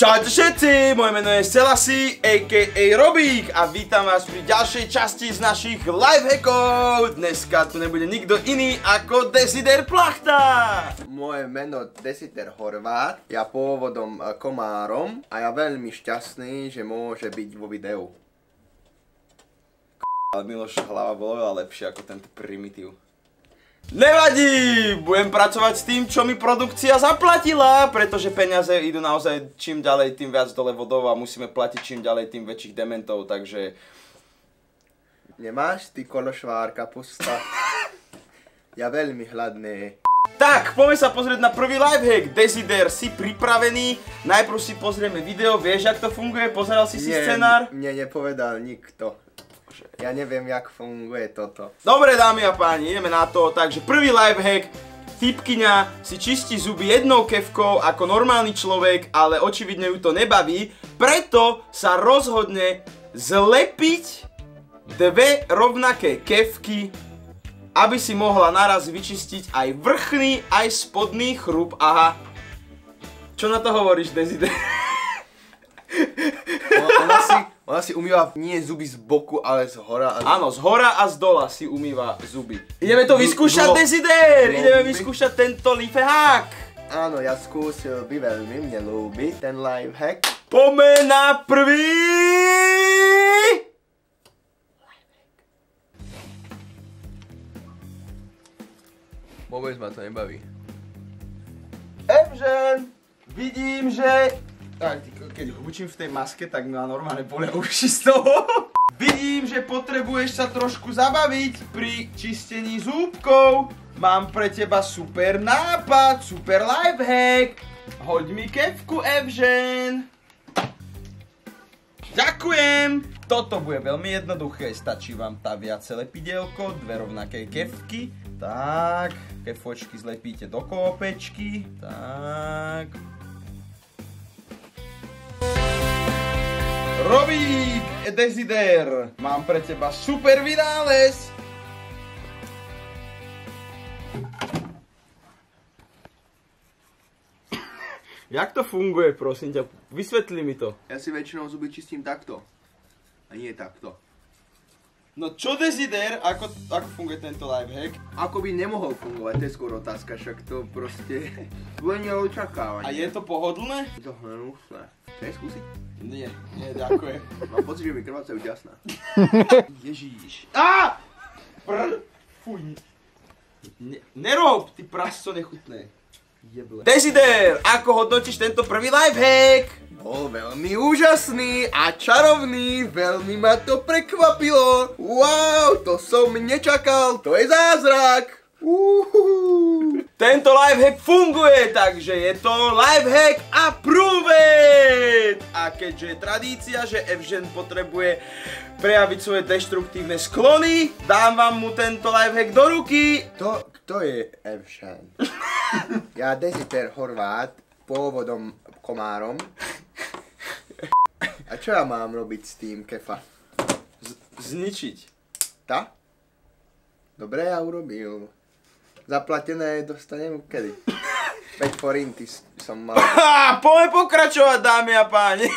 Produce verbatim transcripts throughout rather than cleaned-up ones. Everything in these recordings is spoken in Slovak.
Čaute všetci, moje meno je Selassie, a ká a. Robík a vítam vás pri ďalšej časti z našich lifehackov. Dneska tu nebude nikto iný ako Desider Plachta. Moje meno Desider Horvát, ja pôvodom Komárom a ja veľmi šťastný, že môže byť vo videu. Ale Miloš, hlava bola veľa lepšia ako tento primitív. Nevadí! Budem pracovať s tým, čo mi produkcia zaplatila, pretože peniaze idú naozaj čím ďalej, tým viac dole vodou a musíme platiť čím ďalej, tým väčších dementov, takže... Nemáš ty kološvár, kapusta? Ja veľmi hladný. Tak, poďme sa pozrieť na prvý lifehack. Desider, si pripravený? Najprv si pozrieme video, vieš, jak to funguje? Pozeral si si scenár? Nie, nepovedal nikto. Ja neviem, jak funguje toto. Dobre, dámy a páni, ideme na to. Takže prvý lifehack. Typkyňa si čistí zuby jednou kefkou ako normálny človek, ale očividne ju to nebaví. Preto sa rozhodne zlepiť dve rovnaké kefky, aby si mohla naraz vyčistiť aj vrchný, aj spodný chrúb. Aha. Čo na to hovoríš, Desider? Ona si, ona si umýva nie zuby z boku, ale z hora a z... Áno, z hora a z dola si umýva zuby. Ideme to vyskúšať, Desider! Ideme vyskúšať tento lifehack! Áno, ja skúsil by veľmi, mne ľúbi ten lifehack. Poďme na prvý... Vôbec ma to nebaví. Evžen, vidím, že... Tak, keď hučím v tej maske, tak ma normálne bolia uši z toho. Vidím, že potrebuješ sa trošku zabaviť pri čistení zúbkov. Mám pre teba super nápad, super lifehack. Hoď mi kefku, Evžen. Ďakujem. Toto bude veľmi jednoduché. Stačí vám tá viace lepidielko, dve rovnaké kefky. Tak, kefočky zlepíte do kôpečky. Tak. Robík, Desider, mám pre teba super vynález. Jak to funguje, prosím ťa? Vysvetli mi to. Ja si väčšinou zuby čistím takto. A nie takto. No čo, Desider, ako, ako funguje tento lifehack? Ako by nemohol fungovať, to je skôr otázka, však to proste len neočakávanie. A je to pohodlné? To hnusné. Chceš skúsiť? Nie, nie, ďakujem. Mám pocit, že mi krvácajú ďasná. Ježíš. Á! Prr! Fuj. Ne, nerob, ty prasco nechutné. Jeble. Desider, ako hodnotíš tento prvý lifehack? Bol veľmi úžasný a čarovný, veľmi ma to prekvapilo. Wow, to som nečakal, to je zázrak. Uhuhu. Tento lifehack funguje, takže je to lifehack approved! A keďže je tradícia, že Evžen potrebuje prejaviť svoje deštruktívne sklony, dám vám mu tento lifehack do ruky. To, kto je Evžen? Ja Desider Horvát, pôvodom Komárom. A čo ja mám robiť s tým, kefa? Z zničiť. Tá? Dobre, ja urobil. Zaplatené dostanem kedy? päť forinty som mal. Poďme pokračovať, dámy a páni.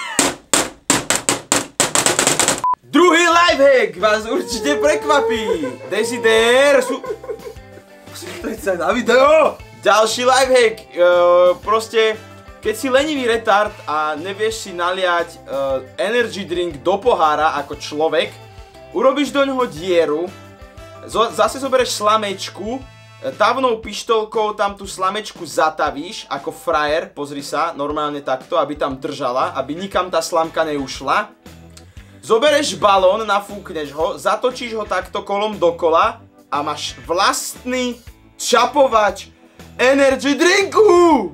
Druhý lifehack vás určite prekvapí. Desider sú... Pozrieť sa na video. Ďalší lifehack. Uh, proste, keď si lenivý retard a nevieš si naliať uh, energy drink do pohára ako človek, urobíš do ňoho dieru, zo, zase zoberieš slamečku, tavnou pištolkou tam tú slamečku zatavíš ako frajer, pozri sa, normálne takto, aby tam držala, aby nikam tá slamka neušla. Zobereš balón, nafúkneš ho, zatočíš ho takto kolom dokola a máš vlastný čapovač energy drinku!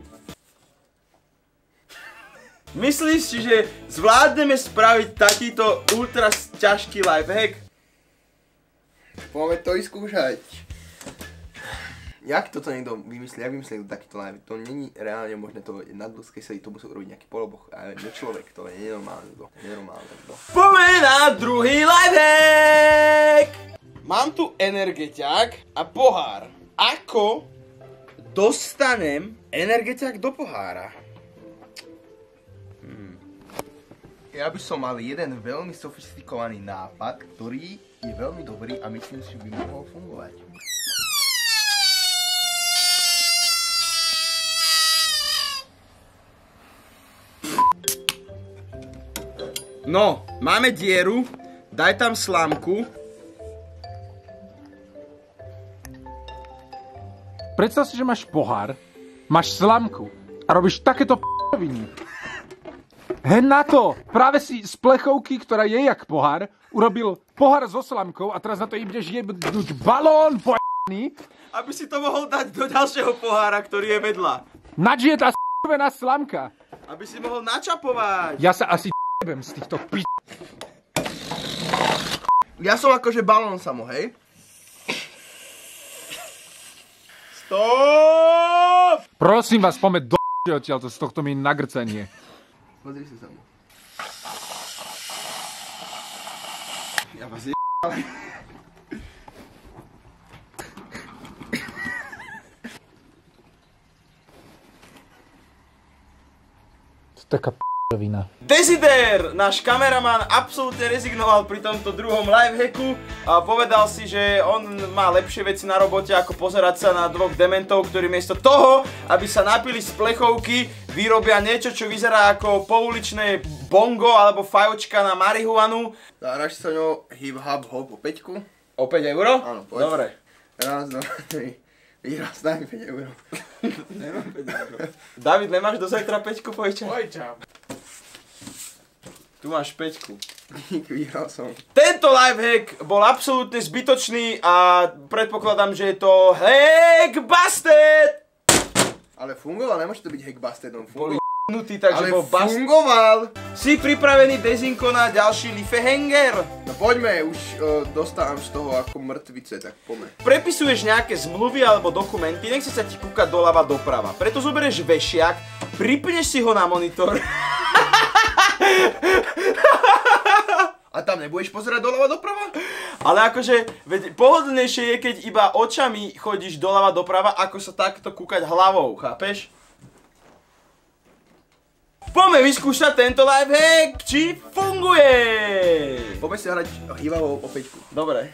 Myslíš si, že zvládneme spraviť takýto ultra ťažký lifehack? Poďme to vyskúšať. Jak toto niekto vymyslí, jak vymyslí takýto live? To není reálne možné, to na ľudskej sily, to musí urobiť nejaký poloboch, ale nie človek, to je nenormálne to, nenormálne to. Poďme na druhý lifehack! Mám tu energeťák a pohár. Ako dostanem energeťák do pohára? Hmm. Ja by som mal jeden veľmi sofistikovaný nápad, ktorý je veľmi dobrý a myslím si, že by mohol fungovať. No, máme dieru, daj tam slámku. Predstav si, že máš pohár, máš slamku a robíš takéto p***oviny. Hen na to! Práve si z plechovky, ktorá je jak pohár, urobil pohár so slamkou a teraz na to ideš jebnúť balón p***ný. Aby si to mohol dať do ďalšieho pohára, ktorý je vedľa. Nač je tá s***vená slamka. Aby si mohol načapovať. Ja sa asi jebem z týchto p***. Ja som akože balón samo, hej? Stop! Prosím vás, poďme do odtiaľto z tohto mi nagrcenie. Pozri sa samo. Ja vás je... To je taká p***ovina. Desider, náš kameraman, absolútne rezignoval pri tomto druhom lifehacku a povedal si, že on má lepšie veci na robote ako pozerať sa na dvoch dementov, ktorí miesto toho, aby sa napili z plechovky, vyrobia niečo, čo vyzerá ako pouličné bongo alebo fajočka na marihuanu. Zahraš sa ňou hip hop hop o päťku? O päť euro? Áno, poď. Dobre. Raz, dva, tri. Výraz, daj mi päť eur. Nemám päť euro. David, nemáš do zajtra päťku, pojča? Pojčam. Tu máš päťku. Vyhral som. Tento lifehack bol absolútne zbytočný a predpokladám, že je to hackbusted! Ale fungoval, nemôže to byť hackbusted, on Boli fungoval. j***nutí, takže Ale bol bust. fungoval! Si pripravený, Dezinko, na ďalší lifehanger? No poďme, už uh, dostávam z toho ako mŕtvice, tak poďme. Prepisuješ nejaké zmluvy alebo dokumenty, nechce sa ti kúkať doľava doprava. Preto zoberieš vešiak, pripneš si ho na monitor. A tam nebudeš pozerať doľava doprava? Ale akože, veď pohodlnejšie je, keď iba očami chodíš doľava doprava, ako sa takto kúkať hlavou, chápeš? Poďme vyskúšať tento lifehack, či funguje! Poďme si hrať hývavou o päťku. Dobre.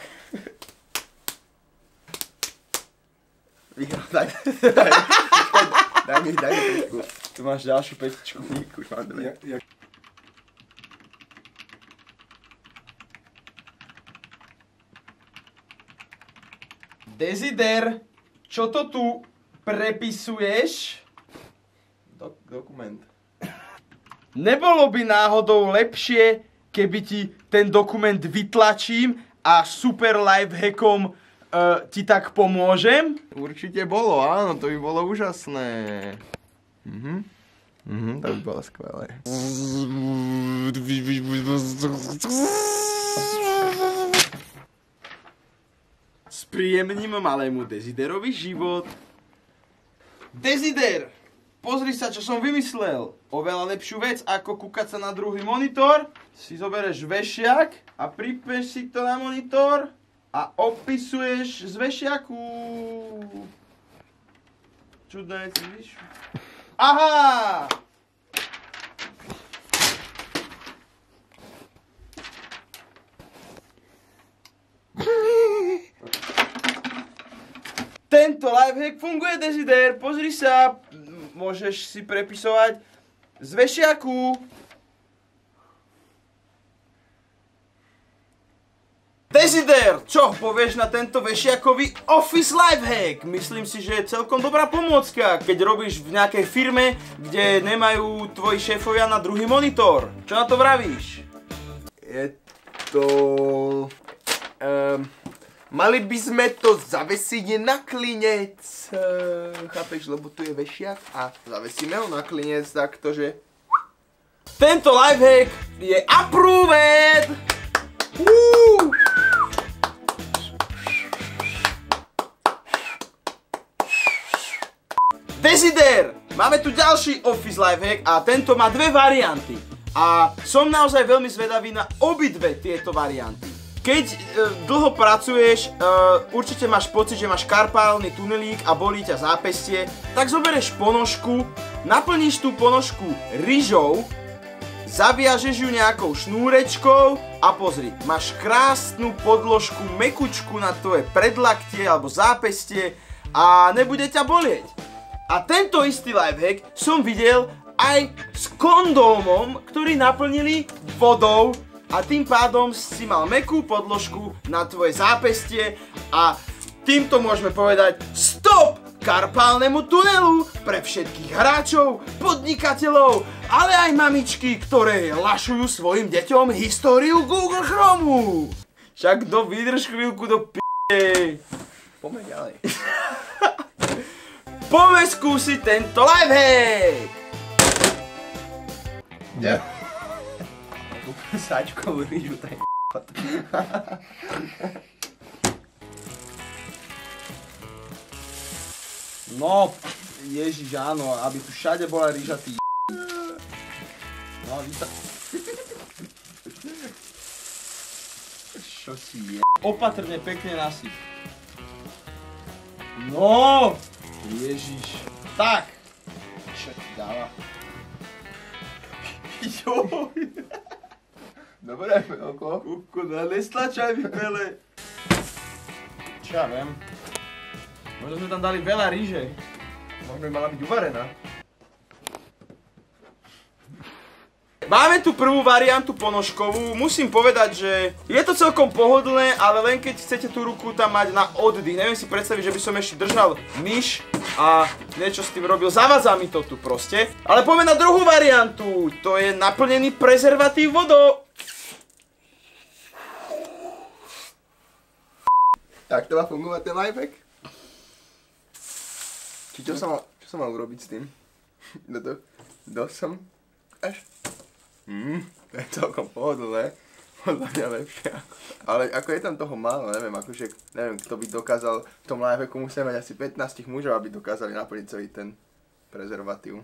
Vyhral, daj, daj, daj mi, daj mi päťku. Tu máš ďalšiu petičku. Už mám dve. Desider, čo to tu prepisuješ? Dok dokument. Nebolo by náhodou lepšie, keby ti ten dokument vytlačím a super lifehackom uh, ti tak pomôžem? Určite bolo, áno, to by bolo úžasné. Mhm. Mhm, to by bolo skvelé. Spríjemním malému Desiderovi život. Desider, pozri sa, čo som vymyslel. Oveľa lepšiu vec, ako kúkať sa na druhý monitor. Si zoberieš vešiak a pripneš si to na monitor a opisuješ z vešiaku. Čudné, vidíš? Aha! Tento lifehack funguje, Desider, pozri sa, môžeš si prepisovať z vešiaku. Desider, čo povieš na tento vešiakový office lifehack? Myslím si, že je celkom dobrá pomôcka, keď robíš v nejakej firme, kde nemajú tvoji šéfovia na druhý monitor. Čo na to vravíš? Je to... Um, mali by sme to zavesiť na klinec. Uh, chápeš, lebo tu je vešiak a zavesíme ho na klinec takto, že... Tento lifehack je approved! Woo! Desider! Máme tu ďalší office lifehack a tento má dve varianty. A som naozaj veľmi zvedavý na obidve tieto varianty. Keď e, dlho pracuješ, e, určite máš pocit, že máš karpálny tunelík a bolí ťa zápestie, tak zoberieš ponožku, naplníš tú ponožku ryžou, zaviažeš ju nejakou šnúrečkou a pozri, máš krásnu podložku, mekučku na tvoje predlaktie alebo zápestie a nebude ťa bolieť. A tento istý lifehack som videl aj s kondómom, ktorý naplnili vodou a tým pádom si mal mäkkú podložku na tvoje zápestie a týmto môžeme povedať stop karpálnemu tunelu pre všetkých hráčov, podnikateľov, ale aj mamičky, ktoré lašujú svojim deťom históriu Google Chromu. Však do vydrž chvíľku do p***e. Poďme ďalej. Poďme skúsiť tento lifehack. Ja. Sáčkovú rýžu, to je No, ježiš, áno, aby tu všade bola rýža, ty No, víta... Čo si je? Opatrne, pekne nasyp. No, ježiš. Tak. Čo ti dáva? Joj. Dobre, Pelko. Kuku, no nestlačaj mi, Pele. Čo ja viem. Možno sme tam dali veľa rýže. Možno by mala byť uvarená. Máme tu prvú variantu ponožkovú, musím povedať, že je to celkom pohodlné, ale len keď chcete tú ruku tam mať na oddych. Neviem si predstaviť, že by som ešte držal myš a niečo s tým robil. Zavadza mi to tu proste. Ale poďme na druhú variantu, to je naplnený prezervatív vodou. Tak to má fungovať ten lifehack? Či čo sa má, čo sa má urobiť s tým? Do to, do som, až. Hmm, to je celkom pohodlné. Podľa mňa lepšie. Ale ako je tam toho málo, neviem, akože, neviem, kto by dokázal, v tom lifehacku musíme mať asi pätnásť mužov, aby dokázali naplniť celý ten prezervatív.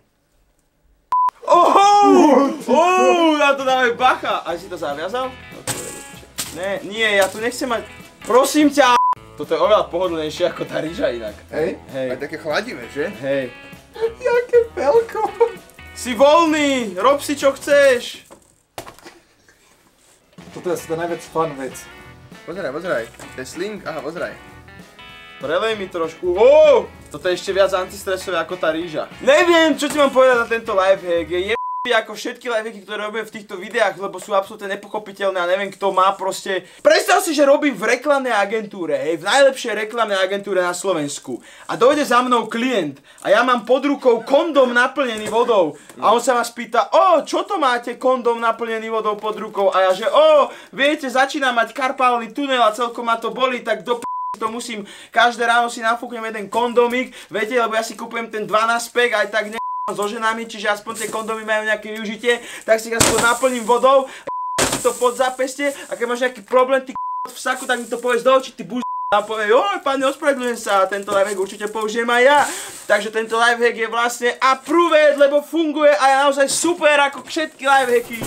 Ohou! Ohou, na to dávaj bacha! A si to zaviazal? Ne, nie, ja tu nechcem mať, prosím ťa. Toto je oveľa pohodlnejšie ako tá rýža inak. Hej? Hej. Aj také chladivé, že? Hej. Jaké Pelko! Si voľný, rob si čo chceš. Toto je asi tá najviac fun vec. Pozeraj, pozeraj. To je sling, aha, pozeraj. Prelej mi trošku. Wow! Toto je ešte viac antistresové ako tá rýža. Neviem, čo ti mám povedať na tento lifehack. Je ako všetky lifehacky, ktoré robím v týchto videách, lebo sú absolútne nepochopiteľné a neviem, kto má proste... Predstav si, že robím v reklamnej agentúre, hej, v najlepšej reklamnej agentúre na Slovensku. A dojde za mnou klient a ja mám pod rukou kondóm naplnený vodou. A on sa ma spýta, o, čo to máte kondóm naplnený vodou pod rukou? A ja že, o, viete, začína mať karpálny tunel a celkom ma to bolí, tak do p***, to musím, každé ráno si nafúknem jeden kondómik, viete, lebo ja si kupujem ten dvanásť pack, aj tak ne... so ženami, čiže aspoň tie kondómy majú nejaké využitie, tak si ich aspoň naplním vodou a si to pod zápestie a keď máš nejaký problém ty v saku, tak mi to povieš do očí, ty buz a povie, oj pane, ospravedlňujem sa a tento lifehack určite použijem aj ja. Takže tento lifehack je vlastne approved, lebo funguje a je naozaj super ako všetky lifehacky.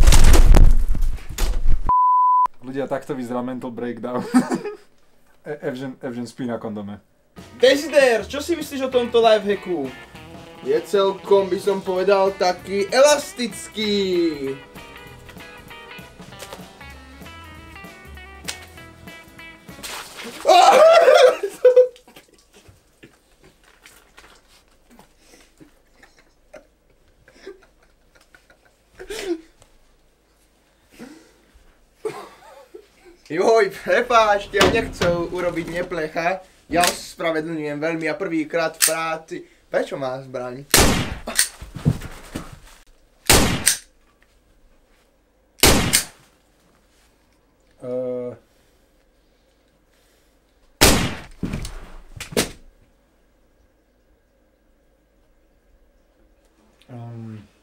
Ľudia, takto vyzerá mental breakdown. Evžen, Evžen spí na kondome. Desider, čo si myslíš o tomto lifehacku? Je celkom, by som povedal, taký elastický. Joj, prepáčte, ja nechcel urobiť neplecha. Ja spravedlňujem veľmi a prvýkrát v práci. Prečo má zbraň? Uh... Um...